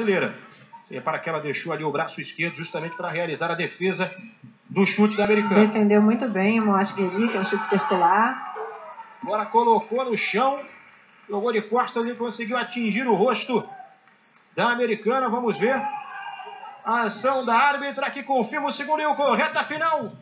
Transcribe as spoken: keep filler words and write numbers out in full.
Brasileira. Você repara que ela deixou ali o braço esquerdo justamente para realizar a defesa do chute da Americana. Defendeu muito bem o Moasqueri, que é um chute circular. Agora colocou no chão, jogou de costas e conseguiu atingir o rosto da Americana. Vamos ver a ação da árbitra que confirma o segundo e o correta final.